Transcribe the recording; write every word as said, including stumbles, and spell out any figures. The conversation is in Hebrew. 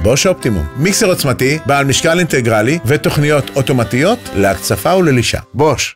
בוש אופטימום, מיקסר עוצמתי, בעל משקל אינטגרלי ותוכניות אוטומטיות להקצפה וללישה. בוש.